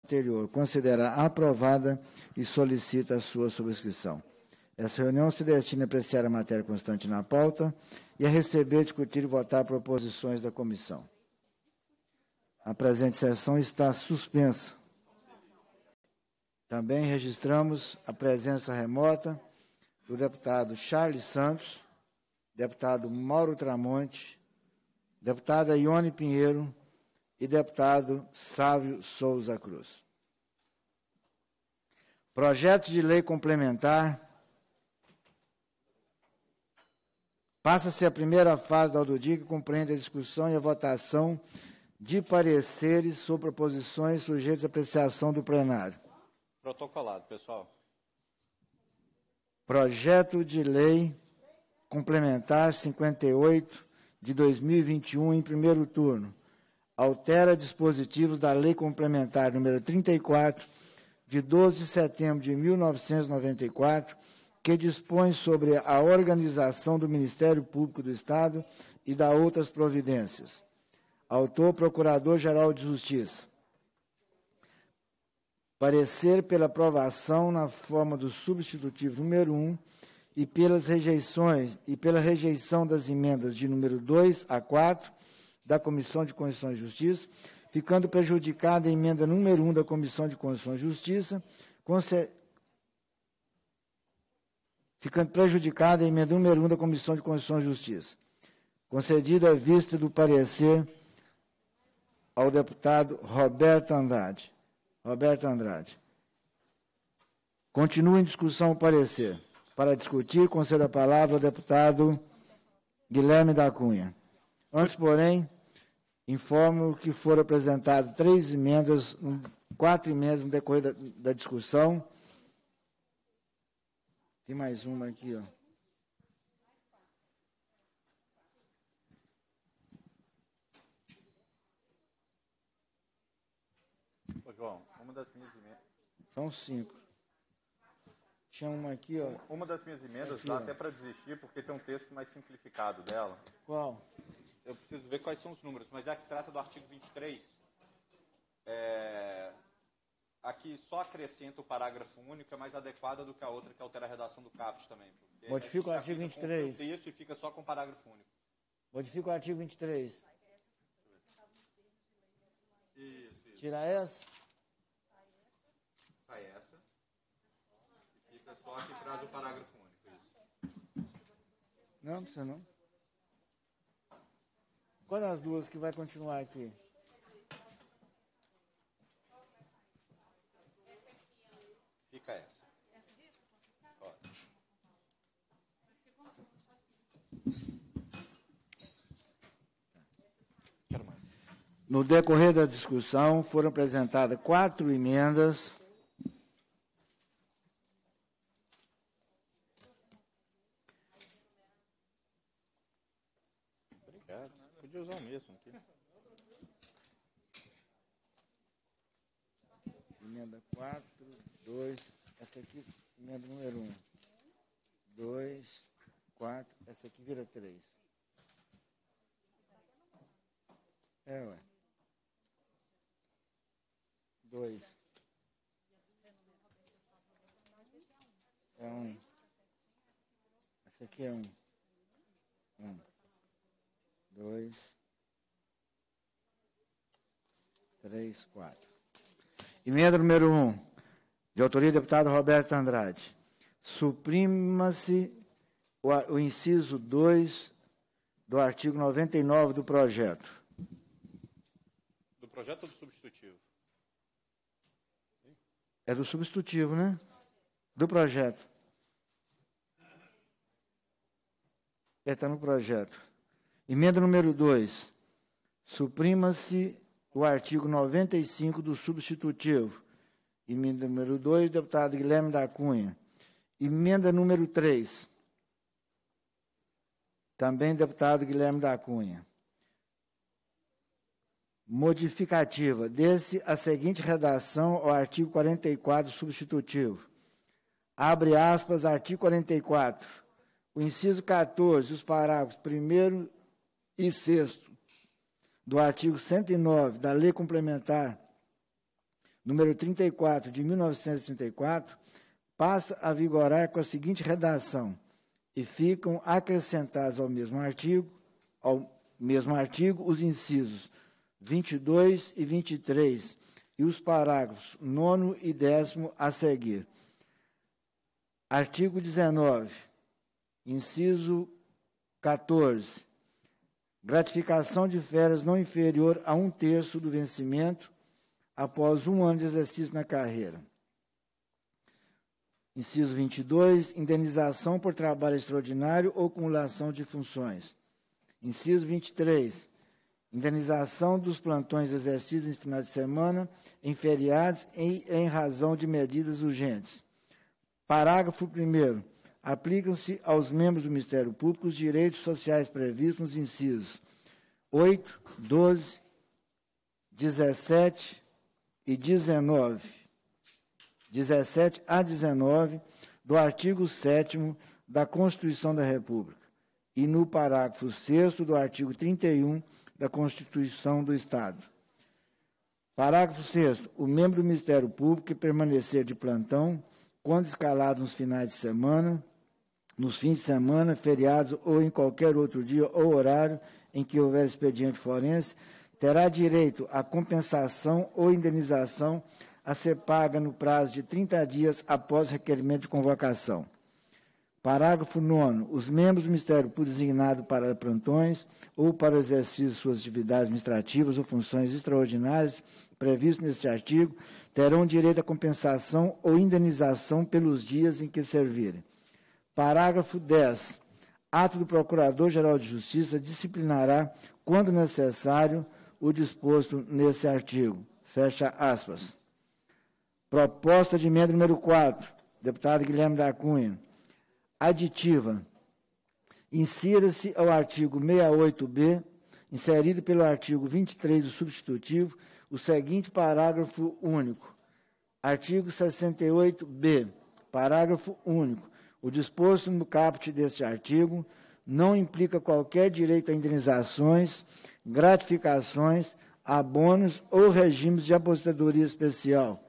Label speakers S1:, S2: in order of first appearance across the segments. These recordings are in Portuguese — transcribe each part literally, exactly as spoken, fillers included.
S1: anterior considera aprovada e solicita a sua subscrição. Essa reunião se destina a apreciar a matéria constante na pauta e a receber, discutir e votar proposições da comissão. A presente sessão está suspensa. Também registramos a presença remota do deputado Charles Santos, deputado Mauro Tramonte, deputada Ione Pinheiro e deputado Sávio Souza Cruz. Projeto de lei complementar. Passa-se a primeira fase da audiodia, que compreende a discussão e a votação de pareceres sobre proposições sujeitas à apreciação do plenário.
S2: Protocolado, pessoal.
S1: Projeto de lei complementar cinquenta e oito de dois mil e vinte e um, em primeiro turno. Altera dispositivos da Lei Complementar número trinta e quatro, de doze de setembro de mil novecentos e noventa e quatro, que dispõe sobre a organização do Ministério Público do Estado e da outras providências. Autor, Procurador-Geral de Justiça. Parecer pela aprovação na forma do substitutivo número um e pelas rejeições e pela rejeição das emendas de número dois a quatro da Comissão de Constituição e Justiça, ficando prejudicada a emenda número um da Comissão de Constituição e Justiça, conce... ficando prejudicada a emenda número um da Comissão de Constituição e Justiça, concedida à vista do parecer ao deputado Roberto Andrade. Roberto Andrade. Continua em discussão o parecer. Para discutir, concedo a palavra ao deputado Guilherme da Cunha. Antes, porém, informo que foram apresentadas três emendas, quatro emendas no decorrer da, da discussão. Tem mais uma aqui, ó.
S2: Ô, João, uma das minhas emendas...
S1: São cinco. Tinha uma aqui, ó.
S2: Uma das minhas emendas
S1: aqui,
S2: dá
S1: ó.
S2: até para desistir, porque tem um texto mais simplificado dela.
S1: Qual?
S2: Eu preciso ver quais são os números, mas é a que trata do artigo vinte e três. É... Aqui só acrescenta o parágrafo único, é mais adequada do que a outra que altera a redação do caput também.
S1: Modifica o artigo vinte e três.
S2: Isso e fica só com o parágrafo único.
S1: Modifica o artigo vinte e três.
S2: Isso, isso.
S1: Tira essa?
S2: Sai essa. E fica só que traz o parágrafo único. Isso.
S1: Não, não precisa não. Qual das duas que vai continuar aqui?
S2: Fica essa. Pode. Quero mais.
S1: No decorrer da discussão, foram apresentadas quatro emendas.
S2: Obrigado. Podia usar o mesmo aqui.
S1: Emenda quatro, dois, essa aqui, emenda número um. dois, quatro, essa aqui vira três. É, ué. dois. É um. Essa aqui é um. um. dois. três, quatro. Emenda número um, de autoria do deputado Roberto Andrade. Suprima-se o, o inciso dois do artigo noventa e nove do projeto.
S2: Do projeto ou do substitutivo?
S1: É do substitutivo, né? Do projeto. É, está no projeto. Emenda número dois. Suprima-se o artigo noventa e cinco do substitutivo. Emenda número dois, deputado Guilherme da Cunha. Emenda número três. Também deputado Guilherme da Cunha. Modificativa. Desse a seguinte redação ao artigo quarenta e quatro substitutivo. Abre aspas, artigo quarenta e quatro. O inciso quatorze, os parágrafos primeiro e sexto do artigo cento e nove da Lei Complementar número trinta e quatro, de mil novecentos e trinta e quatro, passa a vigorar com a seguinte redação: e ficam acrescentados ao mesmo artigo, ao mesmo artigo os incisos vinte e dois e vinte e três e os parágrafos nono e décimo a seguir. Artigo dezenove, inciso quatorze. Gratificação de férias não inferior a um terço do vencimento após um ano de exercício na carreira. Inciso vinte e dois, indenização por trabalho extraordinário ou acumulação de funções. Inciso vinte e três, indenização dos plantões exercidos em finais de semana, em feriados e em razão de medidas urgentes. Parágrafo primeiro. Aplicam-se aos membros do Ministério Público os direitos sociais previstos nos incisos oito, doze, dezessete e dezenove, dezessete a dezenove do artigo sétimo da Constituição da República e no parágrafo sexto do artigo trinta e um da Constituição do Estado. Parágrafo sexto. O membro do Ministério Público que permanecer de plantão, quando escalado nos finais de semana, nos fins de semana, feriados ou em qualquer outro dia ou horário em que houver expediente forense, terá direito à compensação ou indenização a ser paga no prazo de trinta dias após requerimento de convocação. Parágrafo nono. Os membros do Ministério Público designados para plantões ou para o exercício de suas atividades administrativas ou funções extraordinárias previstos neste artigo terão direito à compensação ou indenização pelos dias em que servirem. Parágrafo dez. Ato do Procurador-Geral de Justiça disciplinará, quando necessário, o disposto nesse artigo. Fecha aspas. Proposta de emenda número quatro, deputado Guilherme da Cunha. Aditiva. Insira-se ao artigo sessenta e oito B, inserido pelo artigo vinte e três do substitutivo, o seguinte parágrafo único. Artigo sessenta e oito B, parágrafo único. O disposto no caput deste artigo não implica qualquer direito a indenizações, gratificações, abonos ou regimes de aposentadoria especial.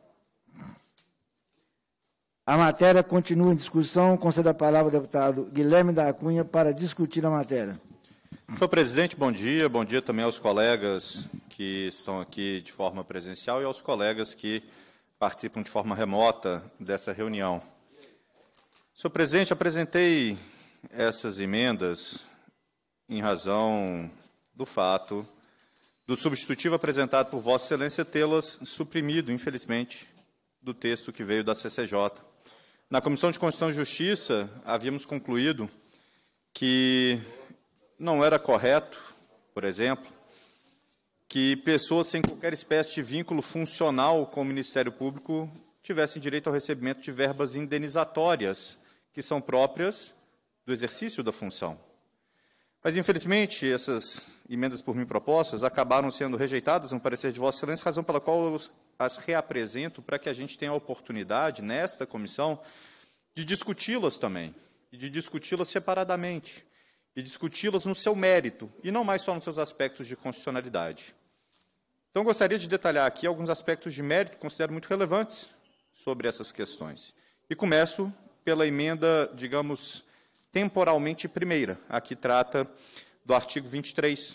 S1: A matéria continua em discussão. Concedo a palavra ao deputado Guilherme da Cunha para discutir a matéria.
S2: Senhor presidente, bom dia. Bom dia também aos colegas que estão aqui de forma presencial e aos colegas que participam de forma remota dessa reunião. Senhor presidente, apresentei essas emendas em razão do fato do substitutivo apresentado por Vossa Excelência tê-las suprimido, infelizmente, do texto que veio da C C J. Na Comissão de Constituição e Justiça, havíamos concluído que não era correto, por exemplo, que pessoas sem qualquer espécie de vínculo funcional com o Ministério Público tivessem direito ao recebimento de verbas indenizatórias, que são próprias do exercício da função. Mas, infelizmente, essas emendas por mim propostas acabaram sendo rejeitadas no parecer de Vossa Excelência, razão pela qual eu as reapresento para que a gente tenha a oportunidade, nesta comissão, de discuti-las também, e de discuti-las separadamente, e discuti-las no seu mérito, e não mais só nos seus aspectos de constitucionalidade. Então, gostaria de detalhar aqui alguns aspectos de mérito que considero muito relevantes sobre essas questões. E começo pela emenda, digamos, temporalmente primeira, a que trata do artigo vinte e três.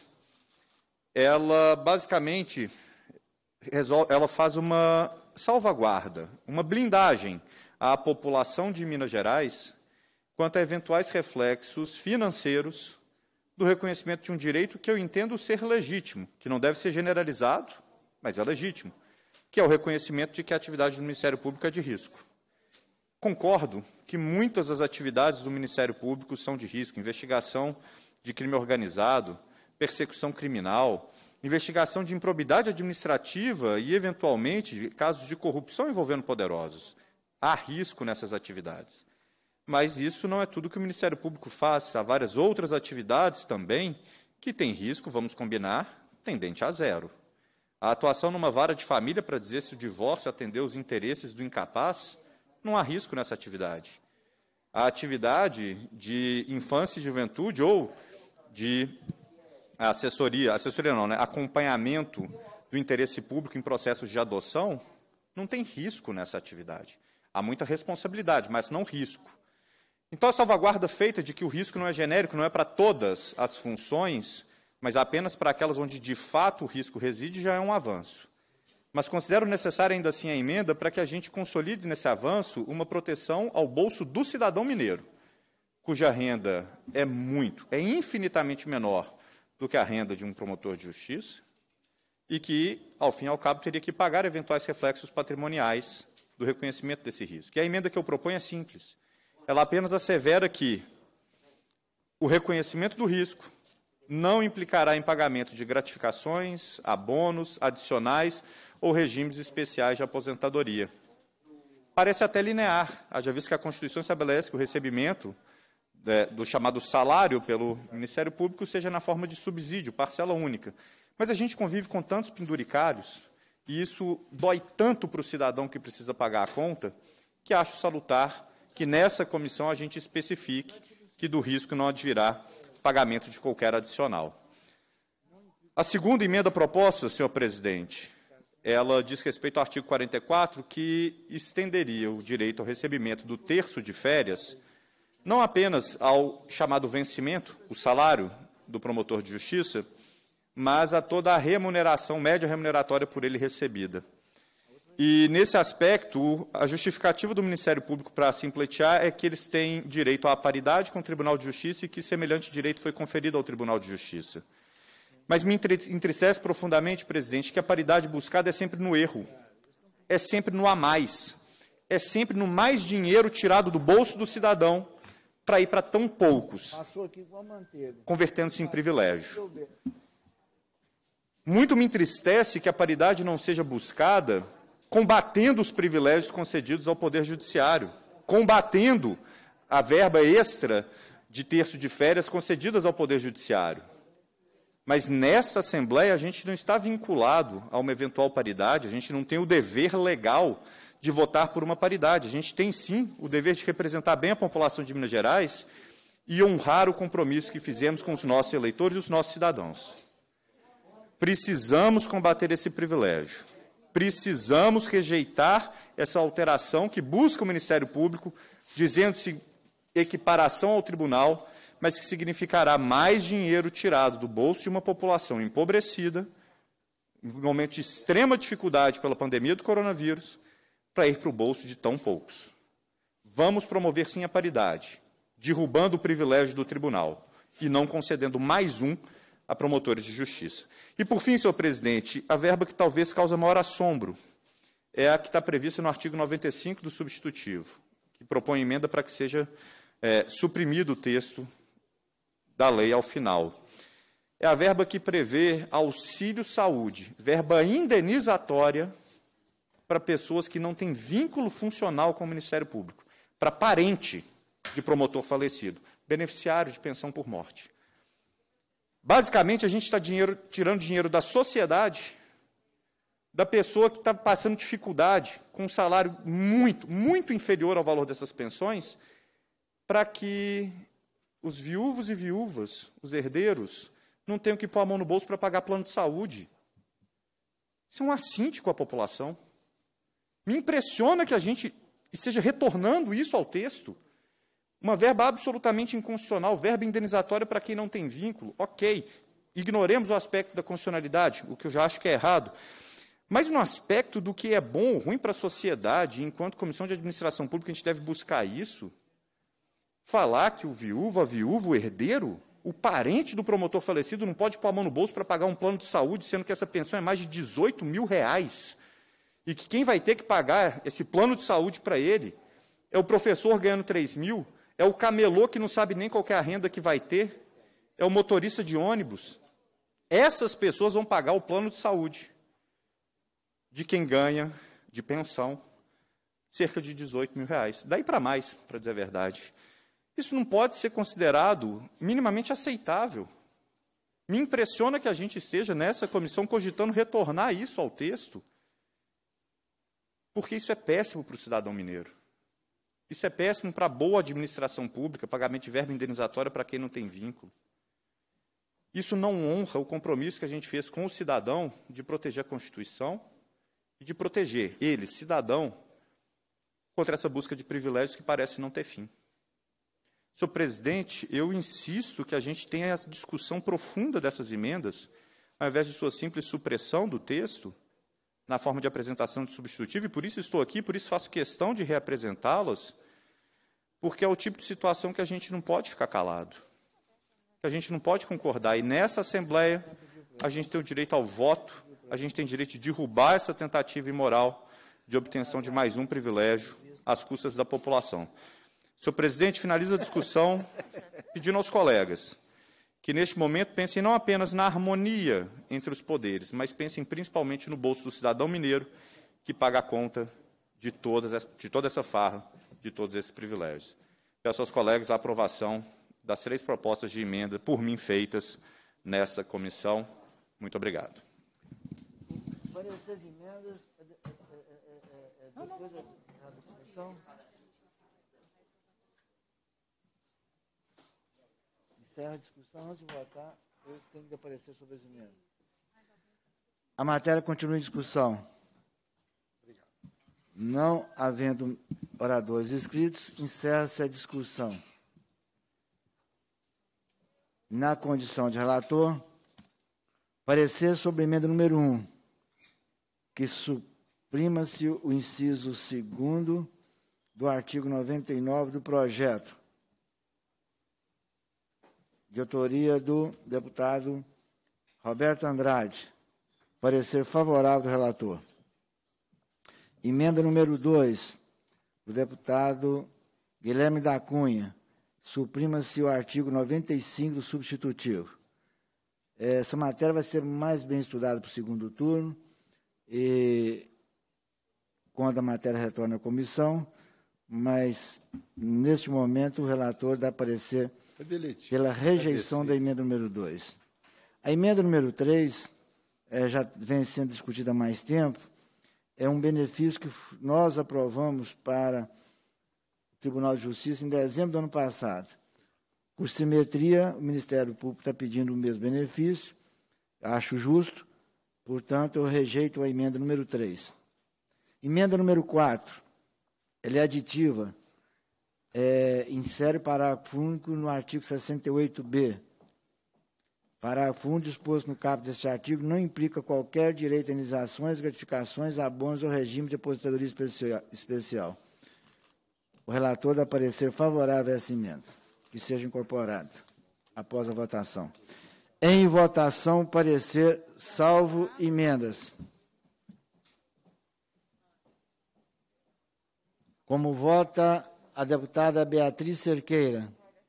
S2: Ela, basicamente, resolve, ela faz uma salvaguarda, uma blindagem à população de Minas Gerais quanto a eventuais reflexos financeiros do reconhecimento de um direito que eu entendo ser legítimo, que não deve ser generalizado, mas é legítimo, que é o reconhecimento de que a atividade do Ministério Público é de risco. Concordo que muitas das atividades do Ministério Público são de risco, investigação de crime organizado, persecução criminal, investigação de improbidade administrativa e, eventualmente, casos de corrupção envolvendo poderosos. Há risco nessas atividades. Mas isso não é tudo que o Ministério Público faz. Há várias outras atividades também que têm risco, vamos combinar, tendente a zero. A atuação numa vara de família para dizer se o divórcio atendeu os interesses do incapaz, não há risco nessa atividade. A atividade de infância e juventude ou de assessoria, assessoria não, né? acompanhamento do interesse público em processos de adoção, Não tem risco nessa atividade. Há muita responsabilidade, mas não risco. Então, a salvaguarda feita de que o risco não é genérico, não é para todas as funções, mas apenas para aquelas onde, de fato, o risco reside, já é um avanço. Mas considero necessária, ainda assim, a emenda para que a gente consolide nesse avanço uma proteção ao bolso do cidadão mineiro, cuja renda é muito, é infinitamente menor do que a renda de um promotor de justiça, e que, ao fim e ao cabo, teria que pagar eventuais reflexos patrimoniais do reconhecimento desse risco. E a emenda que eu proponho é simples. Ela apenas assevera que o reconhecimento do risco não implicará em pagamento de gratificações, abonos, adicionais ou regimes especiais de aposentadoria. Parece até linear, haja visto que a Constituição estabelece que o recebimento é, do chamado salário pelo Ministério Público seja na forma de subsídio, parcela única. Mas a gente convive com tantos penduricários, e isso dói tanto para o cidadão que precisa pagar a conta, que acho salutar que nessa comissão a gente especifique que do risco não advirá pagamento de qualquer adicional. A segunda emenda proposta, senhor presidente, ela diz respeito ao artigo quarenta e quatro, que estenderia o direito ao recebimento do terço de férias, não apenas ao chamado vencimento, o salário do promotor de justiça, mas a toda a remuneração, média remuneratória por ele recebida. E, nesse aspecto, a justificativa do Ministério Público para assim pleitear é que eles têm direito à paridade com o Tribunal de Justiça e que semelhante direito foi conferido ao Tribunal de Justiça. Mas me entristece profundamente, presidente, que a paridade buscada é sempre no erro, é sempre no a mais, é sempre no mais dinheiro tirado do bolso do cidadão para ir para tão poucos, convertendo-se em privilégio. Muito me entristece que a paridade não seja buscada combatendo os privilégios concedidos ao Poder Judiciário, combatendo a verba extra de terço de férias concedidas ao Poder Judiciário. Mas nessa Assembleia a gente não está vinculado a uma eventual paridade, a gente não tem o dever legal de votar por uma paridade. A gente tem, sim, o dever de representar bem a população de Minas Gerais e honrar o compromisso que fizemos com os nossos eleitores e os nossos cidadãos. Precisamos combater esse privilégio. Precisamos rejeitar essa alteração que busca o Ministério Público, dizendo-se equiparação ao tribunal, mas que significará mais dinheiro tirado do bolso de uma população empobrecida, em um momento de extrema dificuldade pela pandemia do coronavírus, para ir para o bolso de tão poucos. Vamos promover, sim, a paridade, derrubando o privilégio do tribunal e não concedendo mais um a promotores de justiça. E, por fim, senhor presidente, a verba que talvez causa maior assombro é a que está prevista no artigo noventa e cinco do substitutivo, que propõe emenda para que seja é, suprimido o texto da lei ao final. É a verba que prevê auxílio saúde, verba indenizatória para pessoas que não têm vínculo funcional com o Ministério Público, para parente de promotor falecido, beneficiário de pensão por morte. Basicamente, a gente está dinheiro, tirando dinheiro da sociedade, da pessoa que está passando dificuldade, com um salário muito, muito inferior ao valor dessas pensões, para que os viúvos e viúvas, os herdeiros, não tenham que pôr a mão no bolso para pagar plano de saúde. Isso é um assinte com a população. Me impressiona que a gente esteja retornando isso ao texto. Uma verba absolutamente inconstitucional, verba indenizatória para quem não tem vínculo. Ok, ignoremos o aspecto da constitucionalidade, o que eu já acho que é errado. Mas no aspecto do que é bom ou ruim para a sociedade, enquanto Comissão de Administração Pública, a gente deve buscar isso, falar que o viúvo, a viúva, o herdeiro, o parente do promotor falecido não pode pôr a mão no bolso para pagar um plano de saúde, sendo que essa pensão é mais de dezoito mil reais, e que quem vai ter que pagar esse plano de saúde para ele é o professor ganhando três mil, é o camelô que não sabe nem qual que é a renda que vai ter, é o motorista de ônibus. Essas pessoas vão pagar o plano de saúde de quem ganha de pensão cerca de dezoito mil reais. Daí para mais, para dizer a verdade. Isso não pode ser considerado minimamente aceitável. Me impressiona que a gente esteja nessa comissão cogitando retornar isso ao texto, porque isso é péssimo para o cidadão mineiro. Isso é péssimo para a boa administração pública, pagamento de verba indenizatória para quem não tem vínculo. Isso não honra o compromisso que a gente fez com o cidadão de proteger a Constituição e de proteger ele, cidadão, contra essa busca de privilégios que parece não ter fim. Senhor presidente, eu insisto que a gente tenha a discussão profunda dessas emendas, ao invés de sua simples supressão do texto, na forma de apresentação de substitutivo, e por isso estou aqui, por isso faço questão de reapresentá-las, porque é o tipo de situação que a gente não pode ficar calado, que a gente não pode concordar. E nessa Assembleia, a gente tem o direito ao voto, a gente tem direito de derrubar essa tentativa imoral de obtenção de mais um privilégio às custas da população. Senhor presidente, finaliza a discussão pedindo aos colegas que, neste momento, pensem não apenas na harmonia entre os poderes, mas pensem principalmente no bolso do cidadão mineiro, que paga a conta de, todas, de toda essa farra, de todos esses privilégios. Peço aos colegas a aprovação das três propostas de emenda, por mim, feitas nessa comissão. Muito obrigado.
S1: Parecer de emendas, depois da discussão. Encerra a discussão. Antes de votar, eu tenho que aparecer sobre as emendas. A matéria continua em discussão. Obrigado. Não havendo oradores inscritos, encerra-se a discussão. Na condição de relator, parecer sobre a emenda número um, que suprima-se o inciso segundo do artigo noventa e nove do projeto, de autoria do deputado Roberto Andrade. Parecer favorável do relator. Emenda número dois, do deputado Guilherme da Cunha. Suprima-se o artigo noventa e cinco do substitutivo. Essa matéria vai ser mais bem estudada para o segundo turno, e quando a matéria retorna à comissão, mas, neste momento, o relator dá parecer pela rejeição da emenda número dois. A emenda número três, é, já vem sendo discutida há mais tempo, é um benefício que nós aprovamos para o Tribunal de Justiça em dezembro do ano passado. Por simetria, o Ministério Público está pedindo o mesmo benefício, acho justo, portanto, eu rejeito a emenda número três. Emenda número quatro, ela é aditiva, é, insere parágrafo único no artigo sessenta e oito B. Parágrafo único disposto no caput deste artigo não implica qualquer direito a indenizações, gratificações, abonos ou regime de aposentadoria especial. O relator dá parecer favorável a essa emenda, que seja incorporada após a votação. Em votação, parecer salvo emendas. Como vota a deputada Beatriz Cerqueira?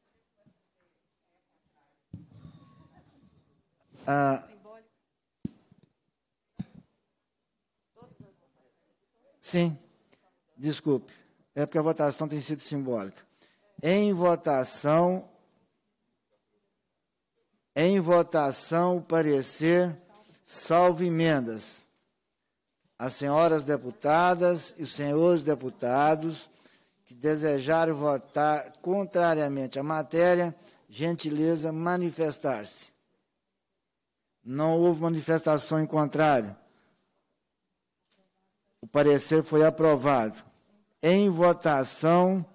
S1: Ah, sim, desculpe. É porque a votação tem sido simbólica. Em votação, em votação, o parecer salvo emendas. As senhoras deputadas e os senhores deputados que desejarem votar contrariamente à matéria, gentileza manifestar-se. Não houve manifestação em contrário. O parecer foi aprovado. Em votação,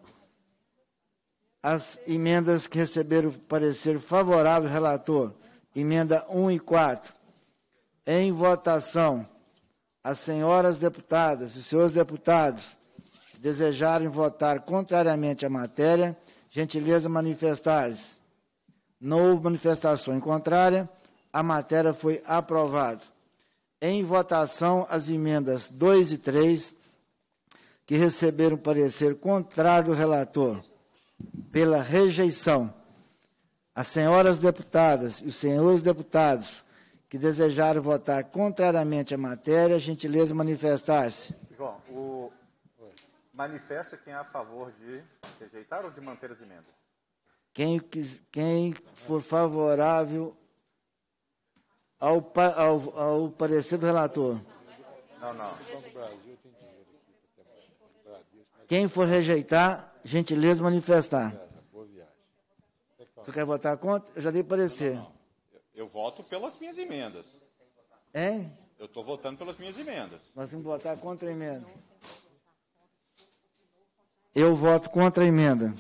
S1: as emendas que receberam parecer favorável do relator, emenda um e quatro. Em votação, as senhoras deputadas e os senhores deputados que desejarem votar contrariamente à matéria, gentileza manifestar-se. Não houve manifestação em contrária, a matéria foi aprovada. Em votação, as emendas dois e três, que receberam parecer contrário do relator, pela rejeição. As senhoras deputadas e os senhores deputados que desejarem votar contrariamente à matéria, gentileza manifestar-se.
S2: João, o... manifesta quem é a favor de rejeitar ou de manter as emendas?
S1: Quem, quem for favorável ao, ao, ao parecer do relator.
S2: Não, não.
S1: Quem for rejeitar, gentileza manifestar. Você quer votar contra? Eu já dei parecer.
S2: Não, não, não. Eu, eu voto pelas minhas emendas.
S1: É?
S2: Eu estou votando pelas minhas emendas.
S1: Nós vamos votar contra a emenda. Eu voto contra a emenda.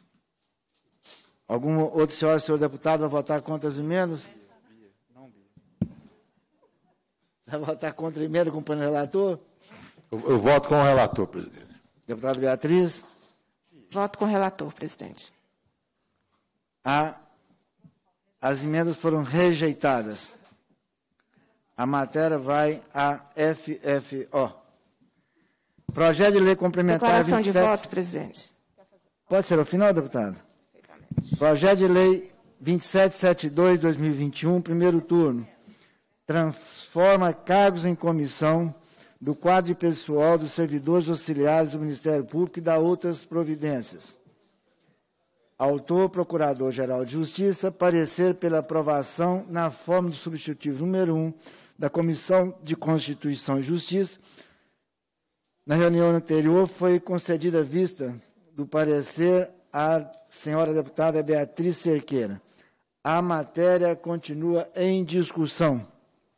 S1: Algum outro senhor, senhor deputado, vai votar contra as emendas? Não, Bia. Vai votar contra a emenda, companheiro relator?
S3: Eu, eu voto com o relator, presidente.
S1: Deputado Beatriz?
S4: Voto com o relator, presidente.
S1: A, as emendas foram rejeitadas. A matéria vai a F F O. Projeto de lei complementar
S4: Declaração
S1: vinte e sete...
S4: de voto, presidente.
S1: Pode ser ao final, deputado? Projeto de lei vinte e sete setenta e dois, dois mil e vinte e um, primeiro turno. Transforma cargos em comissão do quadro de pessoal dos servidores auxiliares do Ministério Público e dá outras providências. Autor, Procurador-Geral de Justiça, parecer pela aprovação na forma do substitutivo número um da Comissão de Constituição e Justiça. Na reunião anterior foi concedida vista do parecer à senhora deputada Beatriz Cerqueira. A matéria continua em discussão.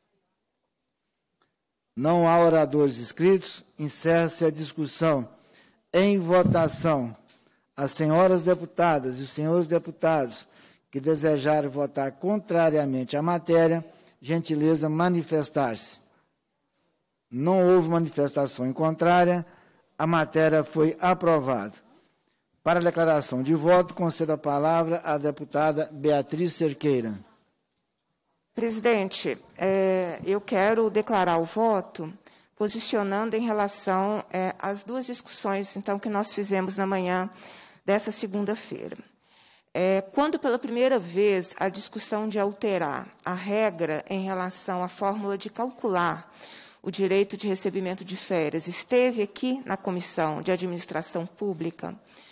S1: Não há oradores inscritos. Encerra-se a discussão. Em votação, as senhoras deputadas e os senhores deputados que desejarem votar contrariamente à matéria, gentileza manifestar-se. Não houve manifestação em contrária, a matéria foi aprovada. Para a declaração de voto, concedo a palavra à deputada Beatriz Cerqueira.
S4: Presidente, é, eu quero declarar o voto posicionando em relação é, às duas discussões então, que nós fizemos na manhã dessa segunda-feira. É, quando, pela primeira vez, a discussão de alterar a regra em relação à fórmula de calcular o direito de recebimento de férias esteve aqui na Comissão de Administração Pública,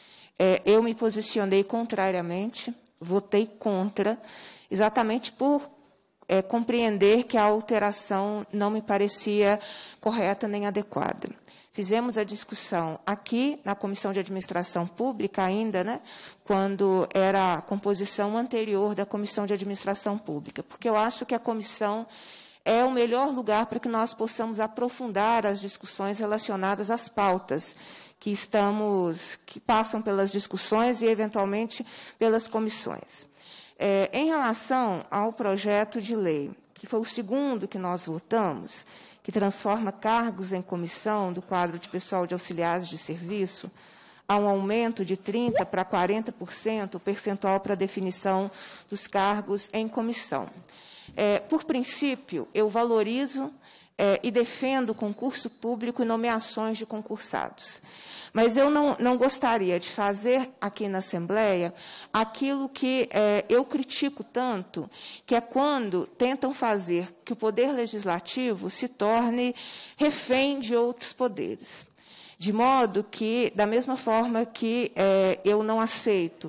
S4: é, eu me posicionei contrariamente, votei contra, exatamente por é, compreender que a alteração não me parecia correta nem adequada. Fizemos a discussão aqui na Comissão de Administração Pública ainda, né, quando era a composição anterior da Comissão de Administração Pública, porque eu acho que a comissão é o melhor lugar para que nós possamos aprofundar as discussões relacionadas às pautas que estamos, que passam pelas discussões e, eventualmente, pelas comissões. É, em relação ao projeto de lei, que foi o segundo que nós votamos, que transforma cargos em comissão do quadro de pessoal de auxiliares de serviço, há um aumento de trinta por cento para quarenta por cento o percentual para definição dos cargos em comissão. É, por princípio, eu valorizo é, e defendo o concurso público e nomeações de concursados. Mas eu não, não gostaria de fazer aqui na Assembleia aquilo que é, eu critico tanto, que é quando tentam fazer que o Poder Legislativo se torne refém de outros poderes. De modo que, da mesma forma que é, eu não aceito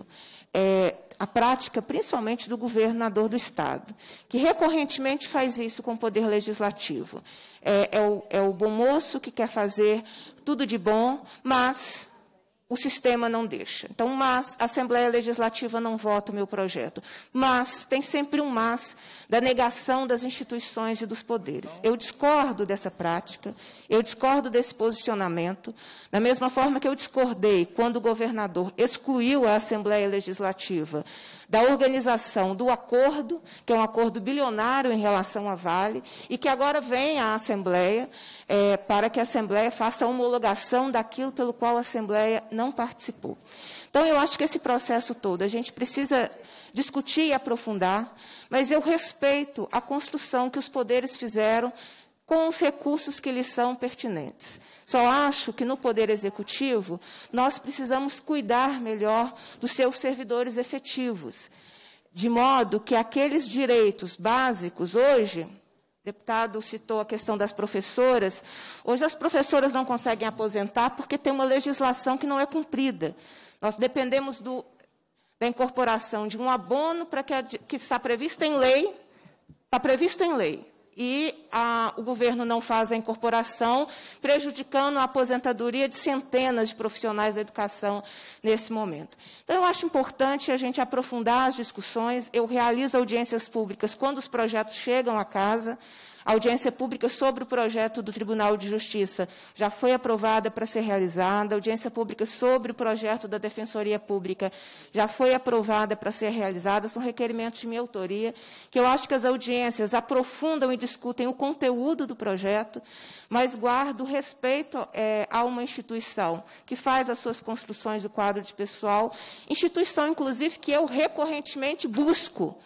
S4: é, a prática, principalmente do governador do Estado, que recorrentemente faz isso com o Poder Legislativo. É, é, o, é o bom moço que quer fazer tudo de bom, mas o sistema não deixa. Então, mas a Assembleia Legislativa não vota o meu projeto. Mas tem sempre um mas da negação das instituições e dos poderes. Eu discordo dessa prática, eu discordo desse posicionamento, da mesma forma que eu discordei quando o governador excluiu a Assembleia Legislativa da organização do acordo, que é um acordo bilionário em relação à Vale, e que agora vem à Assembleia é, para que a Assembleia faça a homologação daquilo pelo qual a Assembleia não participou. Então, eu acho que esse processo todo a gente precisa discutir e aprofundar, mas eu respeito a construção que os poderes fizeram com os recursos que lhes são pertinentes. Só acho que, no Poder Executivo, nós precisamos cuidar melhor dos seus servidores efetivos, de modo que aqueles direitos básicos, hoje, o deputado citou a questão das professoras, hoje as professoras não conseguem aposentar porque tem uma legislação que não é cumprida. Nós dependemos do, da incorporação de um abono para que, a, que está previsto em lei, está previsto em lei, e a, o governo não faz a incorporação, prejudicando a aposentadoria de centenas de profissionais da educação nesse momento. Então, eu acho importante a gente aprofundar as discussões. Eu realizo audiências públicas quando os projetos chegam à casa. A audiência pública sobre o projeto do Tribunal de Justiça já foi aprovada para ser realizada. A audiência pública sobre o projeto da Defensoria Pública já foi aprovada para ser realizada. São requerimentos de minha autoria, que eu acho que as audiências aprofundam e discutem o conteúdo do projeto, mas guardo respeito é, a uma instituição que faz as suas construções do quadro de pessoal, instituição, inclusive, que eu recorrentemente busco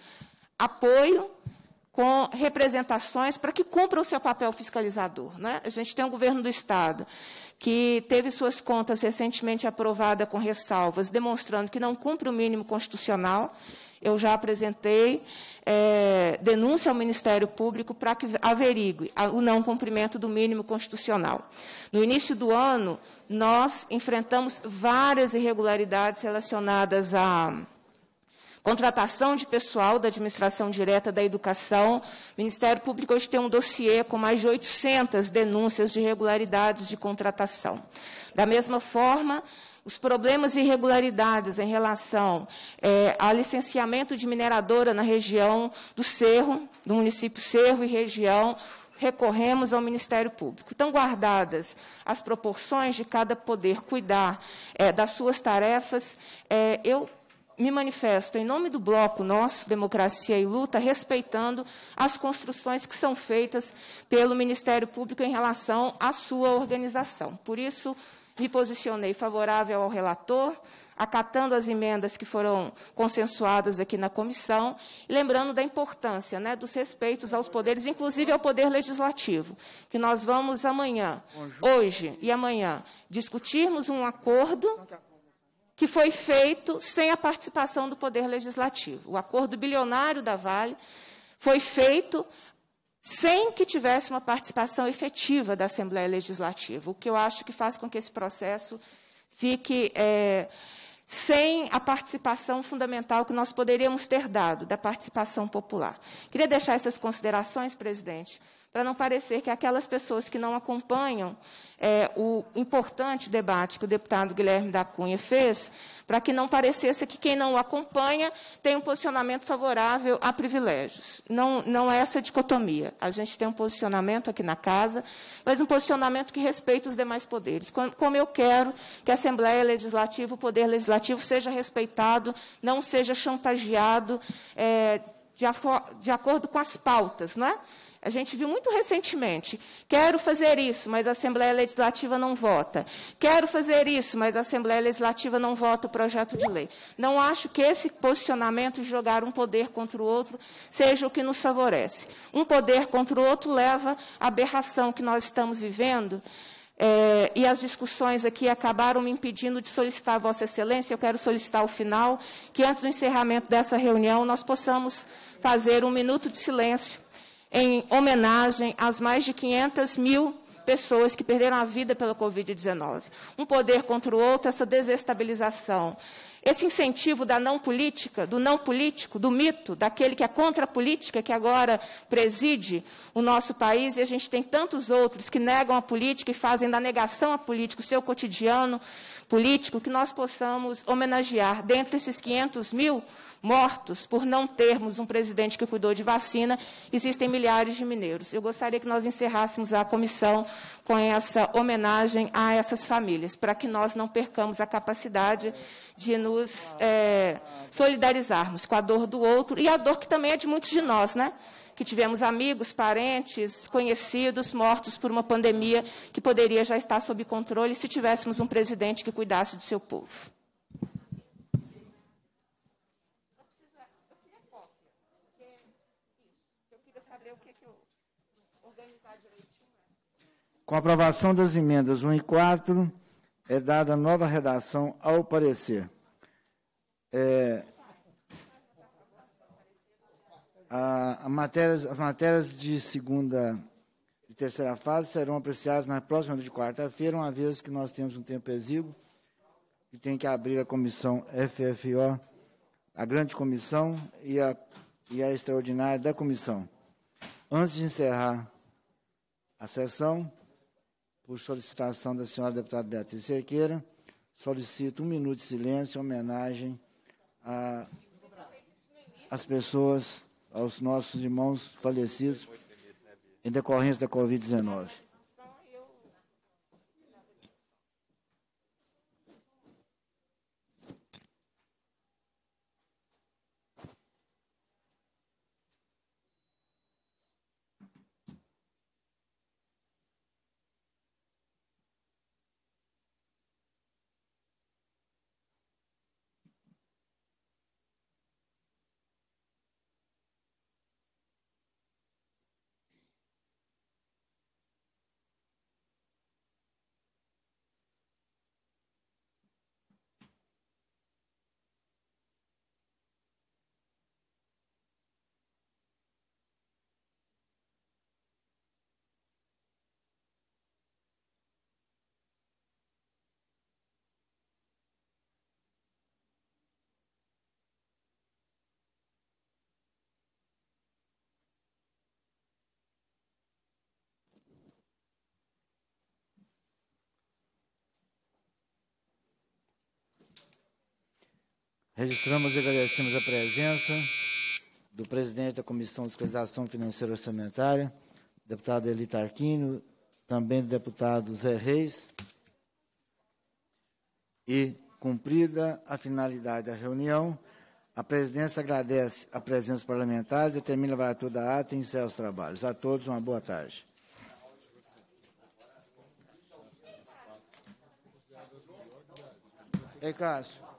S4: apoio com representações para que cumpra o seu papel fiscalizador. Né? A gente tem um governo do Estado que teve suas contas recentemente aprovadas com ressalvas, demonstrando que não cumpre o mínimo constitucional. Eu já apresentei é, denúncia ao Ministério Público para que averigue o não cumprimento do mínimo constitucional. No início do ano, nós enfrentamos várias irregularidades relacionadas à contratação de pessoal da administração direta da educação. O Ministério Público hoje tem um dossiê com mais de oitocentas denúncias de irregularidades de contratação. Da mesma forma, os problemas e irregularidades em relação é, ao licenciamento de mineradora na região do Cerro, do município Cerro e região, recorremos ao Ministério Público. Estão guardadas as proporções de cada poder cuidar é, das suas tarefas. É, eu me manifesto em nome do bloco nosso, Democracia e Luta, respeitando as construções que são feitas pelo Ministério Público em relação à sua organização. Por isso, me posicionei favorável ao relator, acatando as emendas que foram consensuadas aqui na comissão, e lembrando da importância, né, dos respeitos aos poderes, inclusive ao Poder Legislativo, que nós vamos amanhã, hoje e amanhã, discutirmos um acordo que foi feito sem a participação do Poder Legislativo. O acordo bilionário da Vale foi feito sem que tivesse uma participação efetiva da Assembleia Legislativa, o que eu acho que faz com que esse processo fique é, sem a participação fundamental que nós poderíamos ter dado, da participação popular. Queria deixar essas considerações, presidente, para não parecer que aquelas pessoas que não acompanham é, o importante debate que o deputado Guilherme da Cunha fez, para que não parecesse que quem não o acompanha tem um posicionamento favorável a privilégios. Não, não é essa dicotomia. A gente tem um posicionamento aqui na casa, mas um posicionamento que respeita os demais poderes. Como, como eu quero que a Assembleia Legislativa, o Poder Legislativo, seja respeitado, não seja chantageado é, de, de acordo com as pautas, não é? A gente viu muito recentemente, quero fazer isso, mas a Assembleia Legislativa não vota. Quero fazer isso, mas a Assembleia Legislativa não vota o projeto de lei. Não acho que esse posicionamento de jogar um poder contra o outro seja o que nos favorece. Um poder contra o outro leva à aberração que nós estamos vivendo, é, e as discussões aqui acabaram me impedindo de solicitar a Vossa Excelência. Eu quero solicitar ao final que, antes do encerramento dessa reunião, nós possamos fazer um minuto de silêncio em homenagem às mais de quinhentas mil pessoas que perderam a vida pela Covid dezenove. Um poder contra o outro, essa desestabilização, esse incentivo da não política, do não político, do mito, daquele que é contra a política, que agora preside o nosso país, e a gente tem tantos outros que negam a política e fazem da negação à política o seu cotidiano político, que nós possamos homenagear, dentre esses quinhentos mil mortos por não termos um presidente que cuidou de vacina, existem milhares de mineiros. Eu gostaria que nós encerrássemos a comissão com essa homenagem a essas famílias, para que nós não percamos a capacidade de nos é, solidarizarmos com a dor do outro, e a dor que também é de muitos de nós, né? Que tivemos amigos, parentes, conhecidos mortos por uma pandemia que poderia já estar sob controle se tivéssemos um presidente que cuidasse do seu povo.
S1: Com a aprovação das emendas um e quatro, é dada nova redação ao parecer. É, a, a matérias, as matérias de segunda e terceira fase serão apreciadas na próxima de quarta-feira, uma vez que nós temos um tempo exíguo e tem que abrir a comissão F F O, a grande comissão e a, e a extraordinária da comissão. Antes de encerrar a sessão, por solicitação da senhora deputada Beatriz Cerqueira, solicito um minuto de silêncio em homenagem às pessoas, aos nossos irmãos falecidos em decorrência da Covid dezenove. Registramos e agradecemos a presença do presidente da Comissão de Fiscalização Financeira e Orçamentária, deputado Eli Tarquínio, também do deputado Zé Reis. E, cumprida a finalidade da reunião, a presidência agradece a presença dos parlamentares, determina a lavratura da ata e encerra os trabalhos. A todos, uma boa tarde. Ei, Cássio.